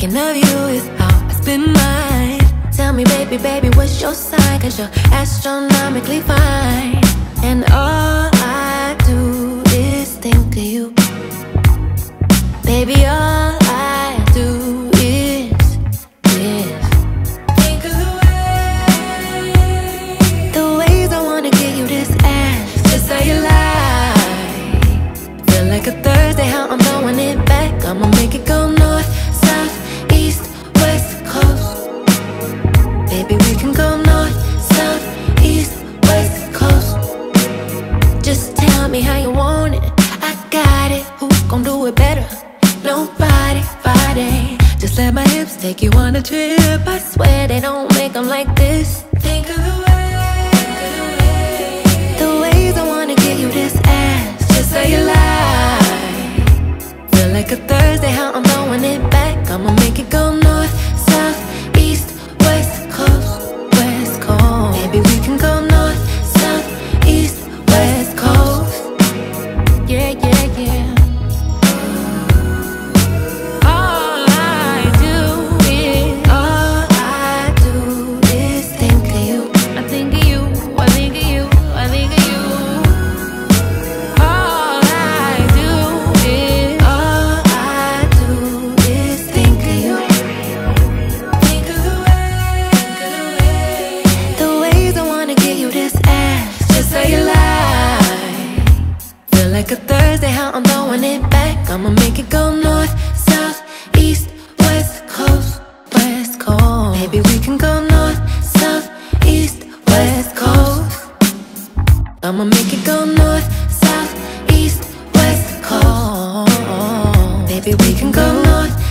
Thinking of you is how I spend mine. Tell me, baby, baby, what's your sign? 'Cause you're astronomically fine. And all I do is think of you. Baby, all I do is think of the ways I wanna give you this ass. Just how you lie. Feel like a Thursday, how I'm throwing it back. I'ma make it go north, south, east, west coast. Baby, we can go north, south, east, west coast. Just tell me how you want it. I got it. Who gon' do it better? Nobody, body. Just let my hips take you on a trip. I swear they don't make them like this. Think of the ways I wanna give you this ass. Just how you lie. Feel like a Thursday, how I'm throwing it back. I'ma make it go north, south, east, west coast, west coast. Maybe we can go north, south, east, west coast. Yeah, yeah, yeah. Like a Thursday, how I'm throwing it back. I'ma make it go north, south, east, west coast, west coast. Maybe we can go north, south, east, west coast. I'ma make it go north, south, east, west coast. Maybe we can go north,